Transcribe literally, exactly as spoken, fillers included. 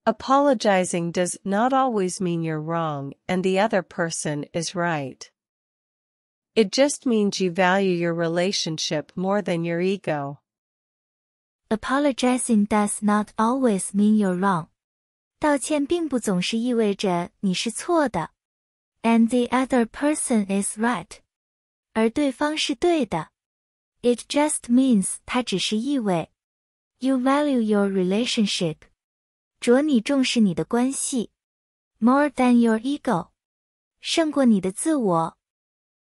Apologizing does not always mean you're wrong and the other person is right. It just means you value your relationship more than your ego. Apologizing does not always mean you're wrong. 道歉并不总是意味着你是错的。And the other person is right. 而对方是对的。It just means 它只是意味。You value your relationship. 着你重视你的关系。More than your ego. 胜过你的自我。